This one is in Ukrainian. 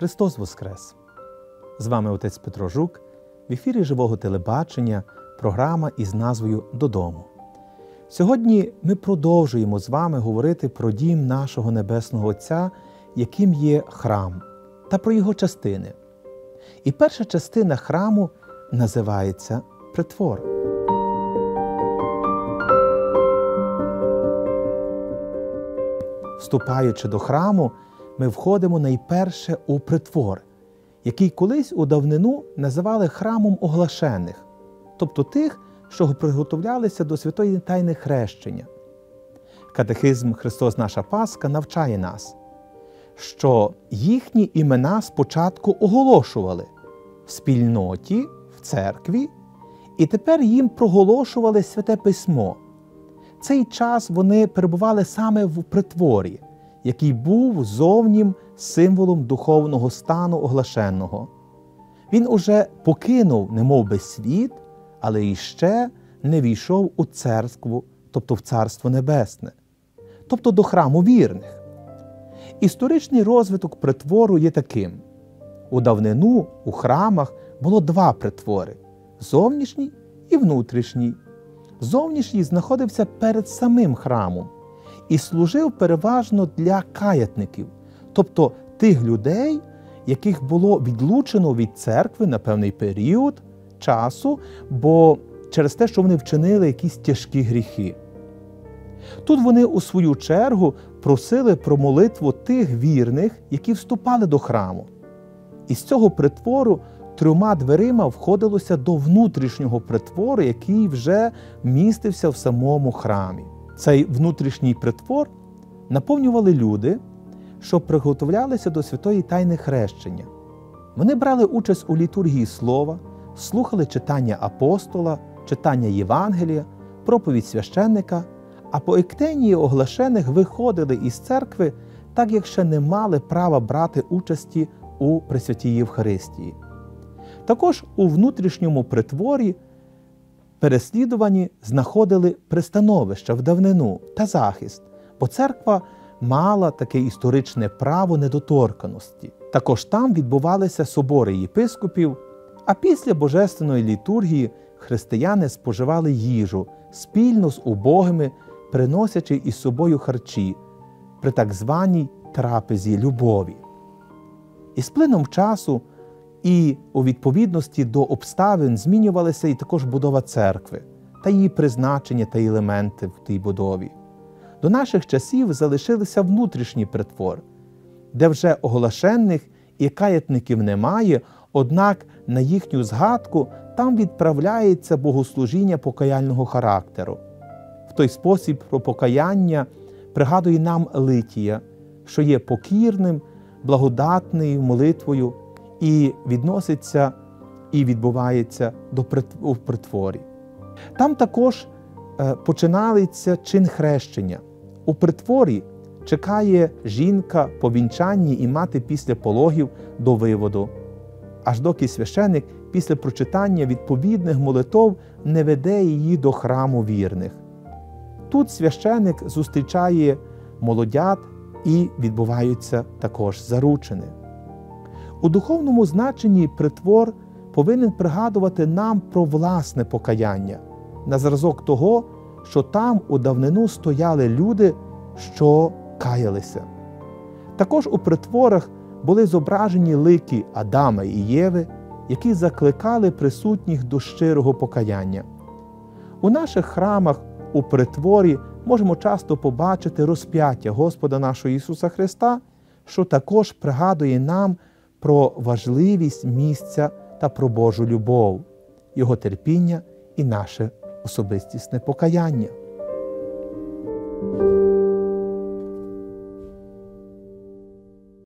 Христос Воскрес! З вами отець Петро Жук, в ефірі Живого телебачення, програма із назвою «Додому». Сьогодні ми продовжуємо з вами говорити про дім нашого Небесного Отця, яким є храм, та про його частини. І перша частина храму називається притвор. Вступаючи до храму, ми входимо найперше у притвор, який колись у давнину називали храмом оглашених, тобто тих, що приготовлялися до святої тайни хрещення. Катехизм «Христос наша Пасха» навчає нас, що їхні імена спочатку оголошували в спільноті, в церкві, і тепер їм проголошували Святе Письмо. Цей час вони перебували саме в притворі, який був зовнім символом духовного стану оглашеного. Він уже покинув немов би світ, але іще не війшов у церкву, тобто в Царство Небесне, тобто до храму вірних. Історичний розвиток притвору є таким. У давнину у храмах було два притвори – зовнішній і внутрішній. Зовнішній знаходився перед самим храмом і служив переважно для каятників, тобто тих людей, яких було відлучено від церкви на певний період часу, бо через те, що вони вчинили якісь тяжкі гріхи. Тут вони у свою чергу просили про молитву тих вірних, які вступали до храму. Із цього притвору 3 дверима входилося до внутрішнього притвору, який вже містився в самому храмі. Цей внутрішній притвор наповнювали люди, що приготовлялися до святої тайни хрещення. Вони брали участь у літургії слова, слухали читання апостола, читання Євангелія, проповідь священника, а по ектенії оглашених виходили із церкви, так як ще не мали права брати участі у Пресвятій Євхаристії. Також у внутрішньому притворі переслідувані знаходили пристановища в давнину та захист, бо церква мала таке історичне право недоторканості. Також там відбувалися собори єпископів, а після божественної літургії християни споживали їжу спільно з убогими, приносячи із собою харчі при так званій трапезі любові. І з плином часу і у відповідності до обставин змінювалася і також будова церкви та її призначення та елементи в тій будові. До наших часів залишилися внутрішній притвор, де вже оглашених і каятників немає, однак на їхню згадку там відправляється богослужіння покаяльного характеру. В той спосіб про покаяння пригадує нам Литія, що є покірним, благодатною молитвою і відноситься і відбувається у притворі. Там також починається чин хрещення. У притворі чекає жінка по вінчанні і мати після пологів до виводу, аж доки священик після прочитання відповідних молитов не веде її до храму вірних. Тут священик зустрічає молодят і відбуваються також заручини. У духовному значенні притвор повинен пригадувати нам про власне покаяння, на зразок того, що там у давнину стояли люди, що каялися. Також у притворах були зображені лики Адама і Єви, які закликали присутніх до щирого покаяння. У наших храмах у притворі можемо часто побачити розп'яття Господа нашого Ісуса Христа, що також пригадує нам про важливість місця та про Божу любов, Його терпіння і наше особистісне покаяння.